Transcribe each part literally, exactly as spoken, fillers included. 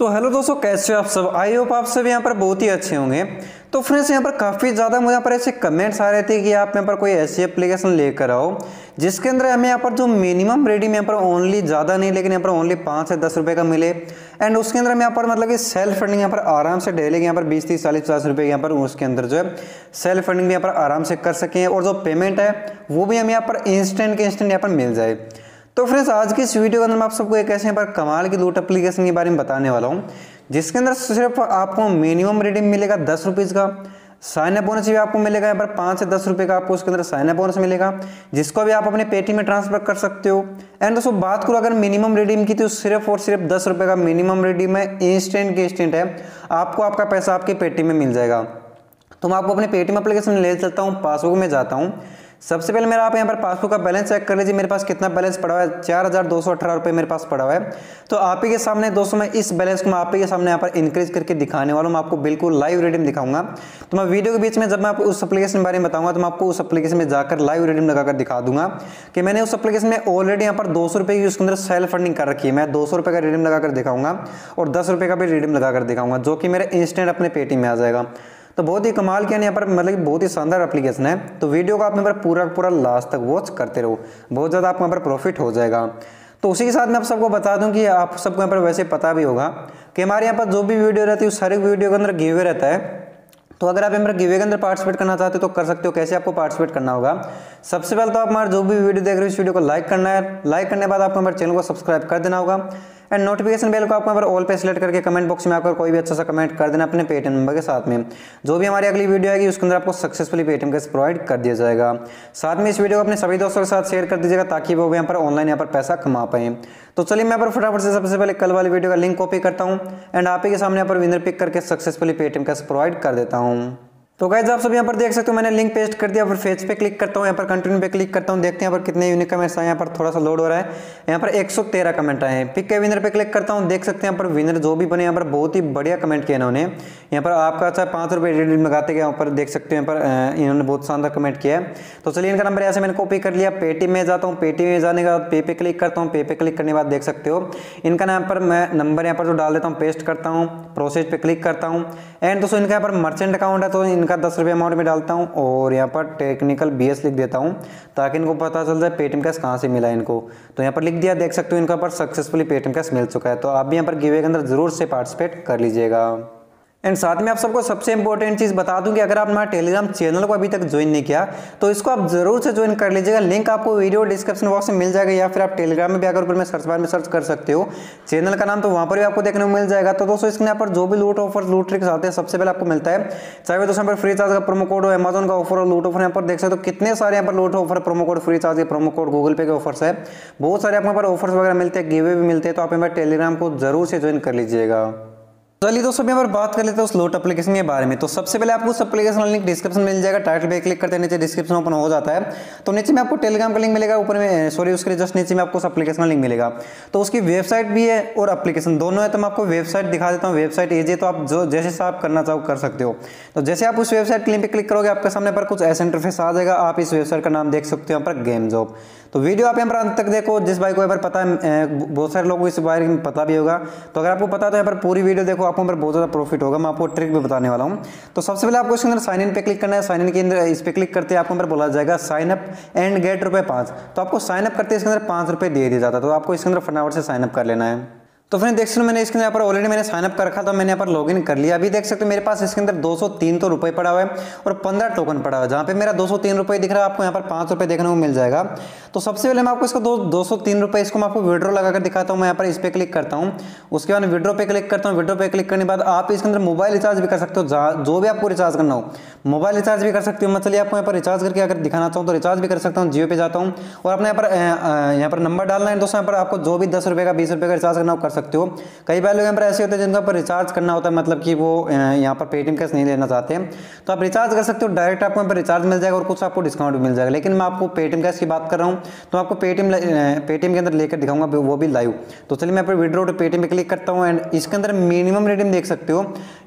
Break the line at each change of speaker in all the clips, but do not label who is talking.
तो हेलो दोस्तों, कैसे हो आप सब। आई होप आप सब यहाँ पर बहुत ही अच्छे होंगे। तो फ्रेंड्स, यहाँ पर काफ़ी ज़्यादा मुझे यहाँ पर ऐसे कमेंट्स आ रहे थे कि आप यहाँ पर कोई ऐसी एप्लीकेशन लेकर आओ जिसके अंदर हमें यहाँ पर जो मिनिमम रेडियम यहाँ पर ओनली ज़्यादा नहीं लेकिन यहाँ पर ओनली पाँच से दस रुपये का मिले। एंड उसके अंदर हम यहाँ पर मतलब कि सेल्फ फंडिंग यहाँ पर आराम से डेली यहाँ पर बीस तीस चालीस पचास रुपये यहाँ पर उसके अंदर जो है सेल्फ फंडिंग भी यहाँ पर आराम से कर सकें और जो पेमेंट है वो भी हमें यहाँ पर इंस्टेंट के इंस्टेंट यहाँ पर मिल जाए। तो फ्रेंड्स, आज की इस वीडियो के अंदर मैं आप सबको एक ऐसे यहाँ पर कमाल की लूट एप्लीकेशन के बारे में बताने वाला हूँ जिसके अंदर सिर्फ आपको मिनिमम रिडीम मिलेगा दस रुपीज़ का। साइन अप बोनस भी आपको मिलेगा यहाँ पर पाँच से दस रुपये का आपको उसके अंदर साइन अप बोनस मिलेगा जिसको भी आप अपने पेटीएम में ट्रांसफर कर सकते हो। एंड दोस्तों, बात करो अगर मिनिमम रिडीम की तो सिर्फ और सिर्फ दस रुपये का मिनिमम रिडीम है, इंस्टेंट के इंस्टेंट है, आपको आपका पैसा आपके पेटीएम में मिल जाएगा। तो मैं आपको अपने पेटीएम एप्लीकेशन ले चलता हूँ, पासबुक में जाता हूँ। सबसे पहले मेरा आप यहाँ पर पासबुक का बैलेंस चेक कर लीजिए, मेरे पास कितना बैलेंस पड़ा हुआ है। चार हज़ार दो सौ अठारह रुपये मेरे पास पड़ा हुआ है। तो आप ही के सामने दोस्तों मैं इस बैलेंस को मैं आप ही के सामने यहाँ पर इंक्रीज करके दिखाने वाला हूँ। मैं आपको बिल्कुल लाइव रिडीम दिखाऊंगा। तो मैं वीडियो के बीच में जब मैं आपको उस एप्लीकेशन के बारे में बताऊंगा तो मैं आपको उस एप्लीकेशन में जाकर लाइव रिडीम लगाकर दिखा दूंगा कि मैंने उस एप्लीकेशन में ऑलरेडी यहाँ पर दो सौ रुपये की उसके अंदर सेल्फ फंडिंग कर रखी है। मैं दो सौ रुपये का रिडीम लगाकर दिखाऊंगा और दस रुपये का भी रिडीम लगाकर दिखाऊंगा जो कि मेरे इंस्टेंट अपने पेटीएम में आ जाएगा। तो बहुत ही कमाल किया यहाँ पर, मतलब कि बहुत ही शानदार एप्लीकेशन है। तो वीडियो को आप यहाँ पर पूरा पूरा लास्ट तक वॉच करते रहो, बहुत ज़्यादा आपको यहाँ पर प्रॉफिट हो जाएगा। तो उसी के साथ मैं आप सबको बता दूं कि आप सबको यहाँ पर वैसे पता भी होगा कि हमारे यहाँ पर जो भी वीडियो रहती है उस सारी वीडियो के अंदर गिव अवे रहता है। तो अगर आप यहाँ पर गिव अवे के अंदर पार्टिसिपेट करना चाहते हो तो कर सकते हो। कैसे आपको पार्टिसिपेट करना होगा, सबसे पहले तो आप हमारे जो भी वीडियो देख रहे हो इस वीडियो को लाइक करना है। लाइक करने के बाद आपको हमारे चैनल को सब्सक्राइब कर देना होगा एंड नोटिफिकेशन बेल को आपको यहाँ पर ऑल पे सिलेक्ट करके कमेंट बॉक्स में आकर कोई भी अच्छा सा कमेंट कर देना अपने पेटीएम नंबर के साथ में। जो भी हमारी अगली वीडियो आएगी उसके अंदर आपको सक्सेसफुली पेटीएम कैश प्रोवाइड कर दिया जाएगा। साथ में इस वीडियो को अपने सभी दोस्तों के साथ शेयर कर दीजिएगा ताकि वो भी यहाँ पर ऑनलाइन यहाँ पर पैसा कमा पाए। तो चलिए मैं यहाँ पर फटाफट से सबसे पहले कल वाली वीडियो का लिंक कॉपी करता हूँ एंड आप ही के सामने यहाँ पर विनर पिक करके सक्सेसफुली पेटीएम कैश प्रोवाइड कर देता हूँ। तो गाइस, आप सब यहाँ पर देख सकते हो मैंने लिंक पेस्ट कर दिया। फिर फेज पे क्लिक करता हूँ, यहाँ पर कंटिन्यू पे क्लिक करता हूँ। देखते हैं यहाँ पर कितने यूनिक कमेंट्स आए। यहाँ पर थोड़ा सा लोड हो रहा है। यहाँ पर एक सौ तेरह कमेंट आए हैं। पिक के विनर पे क्लिक करता हूँ, देख सकते हैं यहाँ पर विनर जो भी बने यहाँ पर बहुत ही बढ़िया कमेंट किया इन्होंने। यहाँ पर आपका अच्छा पाँच रुपये रिडीम लगाते गए, यहाँ पर देख सकते हैं यहाँ पर इन्होंने बहुत शानदार कमेंट किया है। तो चलिए इनका नंबर ऐसे मैंने कॉपी कर लिया। पेटीएम में जाता हूँ, पेटीएम में जाने के बाद पे पे क्लिक करता हूँ। पे पे क्लिक करने के बाद देख सकते हो इनका यहाँ पर मैं नंबर यहाँ पर जो डाल देता हूँ पेस्ट करता हूँ, प्रोसेस पे क्लिक करता हूँ। एंड दोस्तों इनका यहाँ पर मर्चेंट अकाउंट है तो इनका दस रुपये अमाउंट में डालता हूं और यहाँ पर टेक्निकल बीएस लिख देता हूं ताकि इनको पता चल जाए पेटीएम कैश कहां से मिला है इनको। तो यहाँ पर लिख दिया, देख सकते हो इनका पर सक्सेसफुली पेटीएम कैश मिल चुका है। तो आप भी यहाँ पर गिव अवे के अंदर जरूर से पार्टिसिपेट कर लीजिएगा। एंड साथ में आप सबको सबसे इंपॉर्टेंट चीज़ बता दूं कि अगर आप हमारे टेलीग्राम चैनल को अभी तक ज्वाइन नहीं किया तो इसको आप जरूर से ज्वाइन कर लीजिएगा। लिंक आपको वीडियो डिस्क्रिप्शन बॉक्स में मिल जाएगा या फिर आप टेलीग्राम में भी आकर ऊपर में सर्च बार में सर्च कर सकते हो चैनल का नाम, तो वहाँ पर भी आपको देखने को मिल जाएगा। तो दोस्तों इसके यहाँ पर जो भी लूट ऑफर लूट ट्रिक्स आते हैं सबसे पहले आपको मिलता है, चाहे वो दोस्तों यहाँ पर फ्री चार्ज का प्रोमो कोड हो, अमेजन का ऑफर हो, लूट ऑफर। यहाँ पर देख सकते हो कितने सारे यहाँ पर लूट offer, promo code, Freecharge के प्रोमो कोड, गूगल पे के ऑफर्स है, बहुत सारे आपको यहाँ पर ऑफर्स वगैरह मिलते हैं, गिव अवे भी मिलते हैं। तो आप यहाँ पर टेलीग्राम को जरूर से ज्वाइन कर लीजिएगा। चलिए दोस्तों यहाँ पर बात कर लेते हैं उस लोट एप्लीकेशन के बारे में। तो सबसे पहले आपको उस एप्लीकेशन का लिंक डिस्क्रिप्शन मिल जाएगा। टाइटल पे क्लिक करते हैं, नीचे डिस्क्रिप्शन ओपन हो जाता है। तो नीचे में आपको टेलीग्राम का लिंक मिलेगा, ऊपर में सॉरी उसके जस्ट नीचे में आपको उस एप्लीकेशन का लिंक मिलेगा। तो उसकी वेबसाइट भी है और एप्लीकेशन दोनों है। तो मैं आपको वेबसाइट दिखा देता हूँ। वेबसाइट ईजी, तो आप जो जैसे से आप करना चाहो कर सकते हो। तो जैसे आप उस वेबसाइट के लिंक पे क्लिक करोगे आपके सामने पर कुछ ऐसा इंटरफेस आ जाएगा। आप इस वेबसाइट का नाम देख सकते हो यहाँ पर गेम जॉब। तो वीडियो आप यहाँ पर अंत तक देखो। जिस भाई को यहाँ पर पता है, बहुत सारे लोगों को इस बारे में पता भी होगा, तो अगर आपको पता है तो यहाँ पर पूरी वीडियो देखो, आपको यहाँ पर बहुत ज़्यादा प्रॉफिट होगा। मैं आपको ट्रिक भी बताने वाला हूँ। तो सबसे पहले आपको इसके अंदर साइन इन पे क्लिक करना है। साइन इन के अंदर इस पे क्लिक करते हैं आपको अंदर बोला जाएगा साइन अप एंड गेट रुपये पाँच। तो आपको साइन अप करते हैं इसके अंदर पाँच रुपये दे दिया जाता है। तो आपको इसके अंदर फटाफट से साइन अप कर लेना है। तो फ्रेंड देख सकते हो मैंने इसके अंदर यहाँ पर ऑलरेडी मैंने साइन अप कर रखा था, मैंने यहाँ पर लॉगिन कर लिया। अभी देख सकते हो मेरे पास इसके अंदर दो सौ तीन तो रुपये पड़ा हुआ है और पंद्रह टोकन पड़ा हुआ है। जहाँ पे मेरा दो सौ तीन रुपये दिख रहा है आपको यहाँ पर पाँच रुपये देखने को मिल जाएगा। तो सबसे पहले मैं आपको इसको दो दो सौ तीन रुपये इसको मैं आपको विड्रॉ लगाकर दिखाता हूँ। मैं यहाँ पर इस पर क्लिक करता हूँ, उसके बाद विड्रॉ पे क्लिक करता हूँ। विड्रॉ पे क्लिक करने के बाद आप इसके अंदर मोबाइल रिचार्ज भी कर सकते हो, जो भी आपको रिचार्ज करना हो मोबाइल रिचार्ज भी कर सकते हो। मैं चलिए आपको यहाँ पर रिचार्ज करके अगर दिखाना चाहूँ तो रिचार्ज भी कर सकता हूँ। जियो पे जाता हूँ और अपने यहाँ पर यहाँ पर नंबर डालना है। दोस्तों यहाँ पर आपको जो भी दस रुपये का बीस रुपये का रिचार्ज करना हो कर सकते हो। कई बार लोग यहाँ पर ऐसे होते हैं जिनका पर रिचार्ज करना होता है, मतलब कि वो यहाँ पर पेटीएम कैश नहीं लेना चाहते हैं, तो आप रिचार्ज कर सकते हो। डायरेक्ट आपको यहाँ पर रिचार्ज मिल जाएगा और कुछ आपको डिस्काउंट भी मिल जाएगा। लेकिन मैं आपको पेटीएम कैश की बात कर रहा हूँ तो आपको पेटीएम पेटीएम के अंदर लेकर दिखाऊंगा, वो भी लाइव। तो चलिए मैं यहाँ पर विड्रॉ टू पेटीएम पे क्लिक करता हूँ एंड इसके अंदर मिनिमम रिडीम देख सकते हो।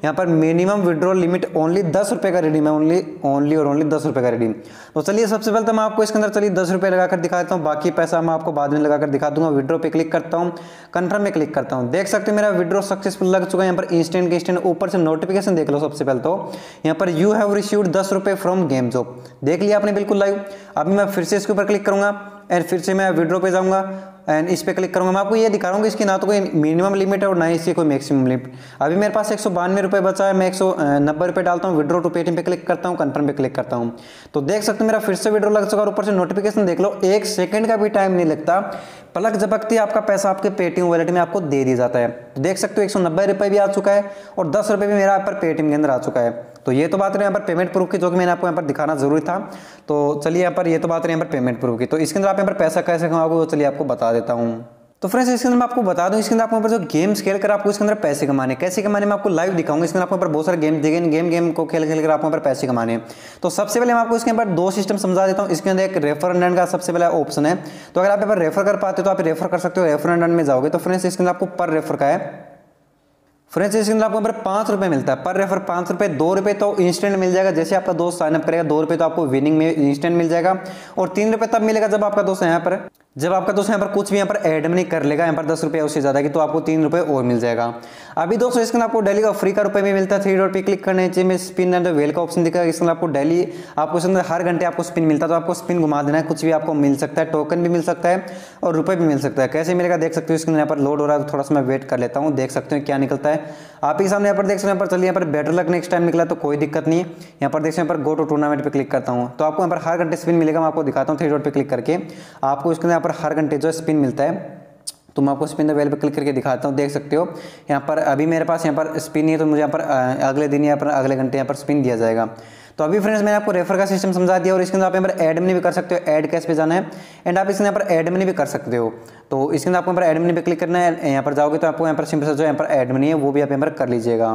यहाँ पर मिनिमम विड्रॉल लिमिट ओनली दस रुपये का रिडीम है, ओनली ओनली और ओनली दस रुपये का रिडीम। तो चलिए सबसे पहले तो मैं आपको इसके अंदर चलिए दस रुपये लगाकर दिखा देता हूँ, बाकी पैसा मैं आपको बाद में लगाकर दिखा दूंगा। विड्रॉ पे क्लिक करता हूँ, कन्फर्म में क्लिक करता हूँ, देख सकते हो मेरा विड्रॉ सक्सेसफुल लग चुका है। यहाँ पर इंस्टेंट के इंस्टेंट ऊपर से नोटिफिकेशन देख लो। सबसे पहले तो यहाँ पर यू हैव रिसीव्ड दस रुपये फ्रॉम गेम जॉब, देख लिया आपने बिल्कुल लाइव। अभी मैं फिर से इसके ऊपर क्लिक करूंगा एंड फिर से मैं विड्रॉ पे जाऊंगा एंड इस पे क्लिक करूंगा। मैं आपको ये दिखा रहा हूँ कि इसकी ना तो कोई मिनिमम लिमिट है और ना ही इसकी कोई मैक्सिमम लिमिट। अभी मेरे पास एक सौ बानवे रुपये बचा है, मैं एक सौ नब्बे रुपये डालता हूँ, विड्रॉ टू पेटीएम पे क्लिक करता हूँ, कन्फर्म पे क्लिक करता हूँ। तो देख सकते हो मेरा फिर से विड्रॉ लग चुका और ऊपर से नोटिफिकेशन देख लो, एक सेकंड का भी टाइम नहीं लगता, पलक झपकती आपका पैसा आपके पेटीएम वॉलेट में आपको दे दिया जाता है। तो देख सकते हो एक सौ नब्बे रुपये भी आ चुका है और दस रुपये भी मेरा यहाँ पर पेटीएम के अंदर आ चुका है। तो ये तो बात रही यहाँ पर पेमेंट प्रूफ की, जो कि मैंने आपको यहाँ पर दिखाना जरूरी था। तो चलिए यहाँ पर ये तो बात रही यहाँ पर पेमेंट प्रूफ की। तो इसके अंदर आप यहाँ पर पैसा कैसे कमाओगे वो चलिए आपको बता देता हूँ। तो फ्रेंड्स इसके अंदर मैं आपको बता दूं, इसके अंदर आपको जो गेम्स खेल कर आपको इसके अंदर पैसे कमाने कैसे कमाने मैं आपको लाइव दिखाऊंगा। इसके अंदर आपको बहुत सारे गेम देंगे, गेम गेम को खेल खेल कर आपको पर पैसे कमाने। तो सबसे पहले मैं आपको इसके अंदर दो सिस्टम समझा देता हूँ। इसके अंदर एक रेफर एंड अर्न का सबसे पहला ऑप्शन है। तो अगर आप यहाँ पर रेफर कर पाते हो तो आप रेफर कर सकते हो, रेफर एंड अर्न में जाओगे तो फ्रेंड्स इसके अंदर आपको पर रेफर का है। फ्रेंड्स इसके अंदर आपको यहाँ पर पाँच रुपये मिलता है पर रेफर, पाँच रुपये। दो रुपये तो इंस्टेंट मिल जाएगा, जैसे आपका दोस्त साइन अप करेगा दो रुपये तो आपको विनिंग में इंस्टेंट मिल जाएगा। और तीन रुपये तब मिलेगा जब आपका दोस्त यहाँ पर जब आपका दोस्त यहाँ पर कुछ भी यहाँ पर ऐड नहीं कर लेगा, यहाँ पर दस रुपये उससे ज़्यादा की, तो आपको तीन रुपये और मिल जाएगा। अभी दोस्तों इसके अंदर आपको डेली का फ्री का रुपये भी मिलता है। थ्री डॉट पे क्लिक करने नीचे में स्पिन एंड वेल का ऑप्शन दिखेगा। इसके अंदर आपको डेली आपको इसके अंदर हर घंटे आपको स्पिन मिलता है, तो आपको स्पिन घुमा देना है, कुछ भी आपको मिल सकता है, टोकन भी मिल सकता है और रुपये भी मिल सकता है। कैसे मिलेगा देख सकते हो, इसके अंदर यहाँ पर लोड हो रहा है, थोड़ा सा मैं वेट कर लेता हूँ, देख सकते हो क्या निकलता है आप ही सामने। यहाँ पर देख सकते हैं, यहाँ पर चलिए यहाँ पर बेटर लक नेक्स्ट टाइम निकला तो कोई दिक्कत नहीं है। यहाँ पर देख सकते हैं यहाँ पर गो टू टूर्नामेंट पे क्लिक करता हूँ तो आपको यहाँ पर हर घंटे स्पिन मिलेगा। मैं आपको दिखाता हूँ थ्री डॉट पे क्लिक करके, आपको इसके अंदर यहाँ पर हर घंटे जो स्पिन मिलता है। तो मैं आपको स्पिन द वेल पे क्लिक करके दिखाता हूँ, देख सकते हो यहाँ पर अभी मेरे पास यहाँ पर स्पिन नहीं है, तो मुझे यहाँ पर अगले दिन यहाँ पर अगले घंटे यहाँ पर स्पिन दिया जाएगा। तो अभी फ्रेंड्स मैंने आपको रेफर का सिस्टम समझा दिया और इसके अंदर आप यहाँ पर ऐड मनी भी कर सकते हो, ऐड कैश पे जाना है एंड आप इसके यहाँ पर ऐड मनी भी कर सकते हो। तो इसके अंदर आपको यहाँ पर ऐड मनी पे क्लिक करना है, यहाँ पर जाओगे तो आपको यहाँ पर सिंपल से जो यहाँ पर ऐड मनी है वो भी आप यहाँ पर कर लीजिएगा।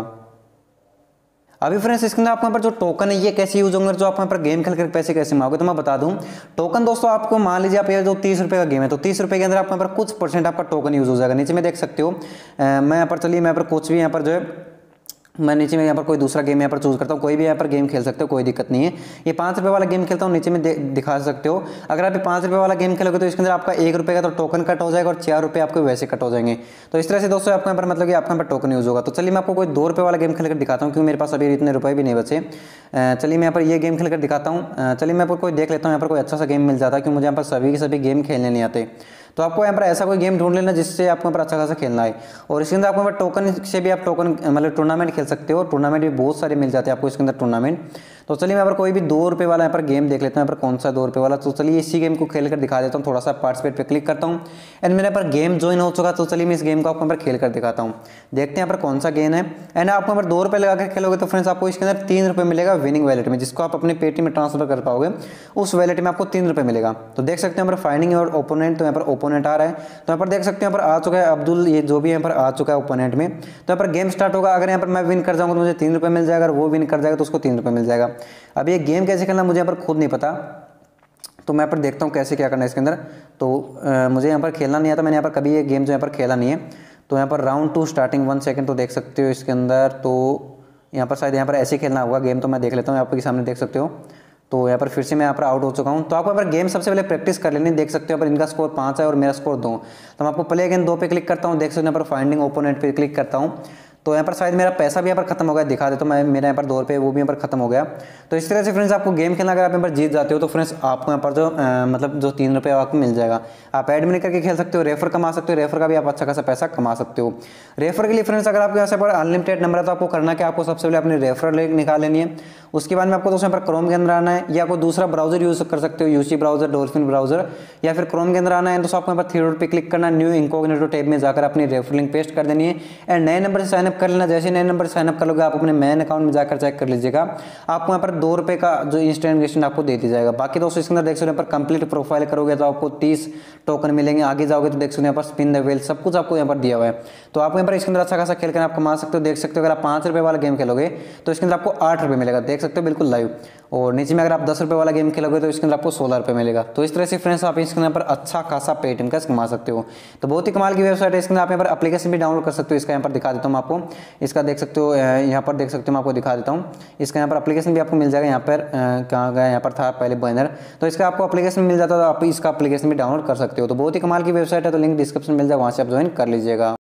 अभी फ्रेंड्स इसके अंदर आपको यहाँ पर जो टोकन है ये कैसे यूज होंगे, जो आप यहाँ पर गेम खेल कर पैसे कैसे मांगोगे, तो मैं बता दूं टोकन दोस्तों आपको मान लीजिए आप ये जो तीस रुपये का गेम है तो तीस रुपये के अंदर आपको यहाँ पर कुछ परसेंट आपका टोकन यूज हो जाएगा। नीचे में देख सकते हो आ, मैं यहाँ पर चलिए मैं यहाँ पर कुछ भी यहाँ पर जो है मैं नीचे में यहाँ पर कोई दूसरा गेम यहाँ पर चूज करता हूँ, कोई भी यहाँ पर गेम खेल सकते हो, कोई दिक्कत नहीं है। ये पाँच रुपये वाला गेम खेलता हूँ, नीचे में दिखा सकते हो। अगर आप ये पाँच रुपये वाला गेम खेलोगे तो इसके अंदर आपका एक रुपये का तो टोकन कट हो जाएगा और चार रुपये आपको वैसे कट हो जाएंगे। तो इस तरह से दोस्तों आपको यहाँ पर मतलब कि आपका यहाँ पर टोकन यूज होगा। तो चलिए मैं आपको कोई दो रुपये वाला गेम खेल कर दिखाता हूँ, क्योंकि मेरे पास अभी इतने रुपये भी नहीं बचे। चलिए मैं यहाँ पर ये गेम खेल कर दिखाता हूँ। चलिए मैं आपको कोई देख लेता हूँ यहाँ पर कोई अच्छा सा गेम मिल जाता है, क्योंकि मुझे यहाँ पर सभी के सभी गेम खेलने नहीं आते। तो आपको यहाँ पर ऐसा कोई गेम ढूंढ लेना जिससे आपको यहाँ पर अच्छा खासा खेलना है। और इसके अंदर आपको यहाँ पर टोकन से भी आप टोकन मतलब टूर्नामेंट खेल सकते हो, टूर्नामेंट भी बहुत सारे मिल जाते हैं आपको इसके अंदर टूर्नामेंट। तो चलिए मैं यहाँ पर कोई भी दो रुपये वाला यहाँ पर गेम देख लेता हूँ, यहाँ पर कौन सा दो रुपये वाला। तो चलिए इसी गेम को खेल कर दिखा देता हूँ, थोड़ा सा पार्टिसिपेट पे क्लिक करता हूँ एंड मेरे यहाँ पर गेम ज्वाइन हो चुका। तो चलिए मैं इस गेम को आपको यहाँ पर खेल कर दिखाता हूँ, देखते हैं यहाँ पर कौन सा गेम है। एंड आपको यहाँ पर दो रुपये लगा कर खेलोगे तो फ्रेंड्स आपको इसके अंदर तीन रुपये मिलेगा विनिंग वैलेट में, जिसको आप अपने पेटीएम में ट्रांसफर कर पाओगे, उस वैलेट में आपको तीन रुपये मिलेगा। तो देख सकते हैं यहाँ पर फाइंडिंग और ओपोनेंट, तो यहाँ पर ओपोनेंट आ रहा है। तो यहाँ पर देख सकते हैं यहाँ पर आ चुका है अब्दुल, ये जो भी यहाँ पर आ चुका है ओपोनेंट में। तो यहाँ पर गेम स्टार्ट होगा, अगर यहाँ पर मैं विन कर जाऊँगा तो मुझे तीन रुपये मिल जाएगा, अगर वो विन कर जाएगा तो उसको तीन रुपये मिल जाएगा। अब ये गेम कैसे खेलना मुझे यहाँ पर खुद नहीं पता, तो मैं यहाँ पर देखता हूँ कैसे क्या करना है इसके अंदर। तो आ, मुझे यहाँ पर खेलना नहीं आता, मैंने यहाँ पर कभी ये गेम जो यहाँ पर खेला नहीं है। तो यहाँ पर round two starting one second, तो देख सकते हो इसके अंदर। तो यहाँ पर शायद यहाँ पर ऐसे खेलना होगा गेम, तो मैं देख लेता हूँ, आपके सामने देख सकते हो। तो यहाँ पर फिर से मैं यहाँ पर आउट हो चुका हूँ। तो आपको यहाँ पर गेम सबसे पहले प्रैक्टिस कर लेनी, देख सकते हो यहाँ पर इनका स्कोर पाँच है और मेरा स्कोर दो। तो मैं आपको प्ले अगेन दो पे क्लिक करता हूँ, देख सकते हो यहाँ पर फाइंडिंग ओपोनेंट पे क्लिक करता हूँ। तो यहाँ पर शायद मेरा पैसा भी यहाँ पर खत्म हो गया, दिखा देता हूँ मैं, मेरा यहाँ पर दो रुपये वो भी यहाँ पर खत्म हो गया। तो इस तरह से फ्रेंड्स आपको गेम खेलना, अगर आप यहाँ पर जीत जाते हो तो फ्रेंड्स आपको यहाँ पर जो आ, मतलब जो तीन रुपये आपको मिल जाएगा। आप ऐड मनी करके खेल सकते हो, रेफर कमा सकते हो, रेफर का भी आप अच्छा खासा पैसा कमा सकते हो। रेफर के लिए फ्रेंड्स अगर आपके यहाँ पर अनलिमिटेड नंबर है तो आपको करना क्या, आपको सबसे पहले अपनी रेफर लिंक निकाल लेनी है। उसके बाद में आपको दोस्तों यहाँ पर क्रोम के अंदर आना है, या कोई दूसरा ब्राउजर यूज कर सकते हो, यूसी ब्राउजर, डॉल्फिन ब्राउजर, या फिर क्रोम के अंदर आना है। तो आपको यहाँ पर थ्री डॉट पे क्लिक करना, न्यू इनकॉग्निटो टैब में जाकर अपनी रेफर लिंक पेस्ट कर देनी है एंड नए नंबर से साइनअप कर लेना। जैसे नए नंबर से साइनअप कर लोगे आप अपने मेन अकाउंट में जाकर चेक कर लीजिएगा, आपको यहाँ पर दो रुपये का जो इंस्टेंट गिफ्ट आपको दे दिया जाएगा। बाकी दोस्तों इसके अंदर देख सकते हैं यहाँ पर कंप्लीट प्रोफाइल करोगे तो आपको तीस टोकन मिलेंगे। आगे जाओगे तो देख सकते हैं यहाँ पर स्पिन द व्हील, सब कुछ आपको यहाँ पर दिया हुआ है। तो आप यहाँ पर इसके अंदर अच्छा खासा खेल कर आप कमा सकते हो। देख सकते हो अगर आप पाँच रुपये वाला गेम खेलोगे तो इसके अंदर आपको आठ रुपये मिलेगा, देख सकते हो बिल्कुल लाइव। और नीचे में अगर आप दस रुपये वाला गेम खेलोगे तो इसके अंदर आपको सोलह रुपये मिलेगा। तो इस तरह से फ्रेंड्स आप इसके अंदर पर अच्छा खासा पेटीएम कैश कमा सकते हो। तो बहुत ही कमाल की वेबसाइट है, इसके अंदर आप यहाँ पर एप्लीकेशन भी डाउनलोड कर सकते हो। इसका यहाँ पर दिखा देता हूँ आपको, आपको इसका देख सकते हो, यहाँ पर देख सकते हो, मैं आपको दिखा देता हूँ। इसका यहाँ पर एप्लीकेशन भी आपको मिल जाएगा। यहाँ पर कहाँ गया, यहाँ पर था पहले बैनर, तो इसका आपको एप्लीकेशन मिल जाता है, तो आप इसका एप्लीकेशन भी डाउनलोड कर सकते हो। तो बहुत ही कमाल की वेबसाइट है, तो लिंक डिस्क्रिप्शन मिल जाएगा, वहाँ से आप ज्वाइन कर लीजिएगा।